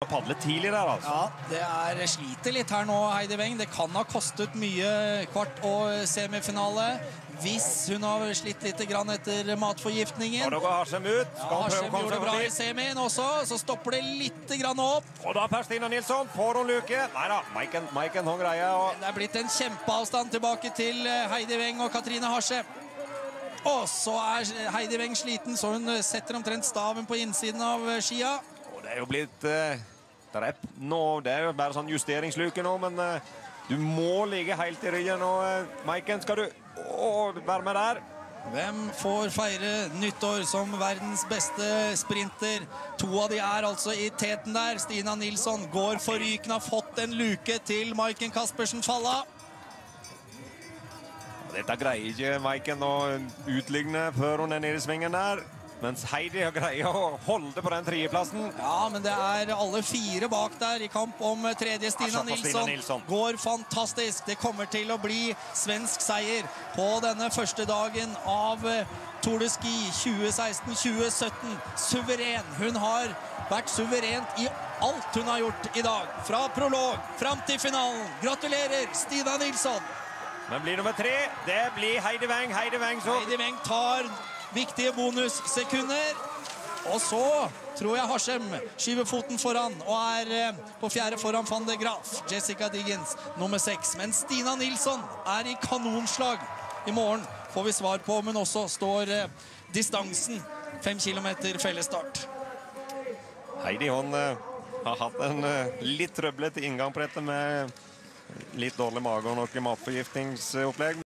å padle tidlig der, altså. Ja, det sliter litt her nå, Heidi Weng. Det kan ha kostet mye kvart- og semifinale. Hvis hun har slitt litt grann etter matforgiftningen. Og da går Harsem ut. Ja, Harsem gjorde det bra i semien også, så stopper det litt grann opp. Og da Per Stina Nilsson får hun luke. Neida, Maiken hun greier. Og... Det er blitt en kjempeavstand tilbake til Heidi Weng og Katrine Harsem. Og så er Heidi Weng sliten, så hun setter omtrent staven på innsiden av skia. Og det er jo blitt... det er jo bare sånn justeringsluke nå, men du må ligge helt i ryggen. Og Maiken, skal du være med der? Hvem får feire nyttår som verdens beste sprinter? To av de er altså i teten der. Stina Nilsson går forrykende, har fått en luke til Maiken Caspersen Falla. Dette greier ikke Maiken å utligne før hun er nede i svingen der. Mens Heidi har greier å holde på den tredjeplassen. Ja, men det er alle fire bak der i kamp om tredje. Stina Nilsson går fantastisk. Det kommer til å bli svensk seier på denne første dagen av Tour de Ski 2016-2017. Suveren. Hun har vært suverent i alt hun har gjort i dag. Fra prolog fram til finalen. Gratulerer, Stina Nilsson. Men blir nummer 3, det blir Heidi Weng. Heidi Weng tar viktige bonussekunder. Og så tror jeg Harsem skyver foten foran og er på fjerde foran Van de Graaf. Jessica Diggins nummer 6. Men Stina Nilsson er i kanonslag. I morgen får vi svar på om hun også står distansen 5 kilometer fellesstart. Heidi hun har hatt en litt trøblete inngang på dette med litt dårlig mage og noe matforgiftningsopplegg.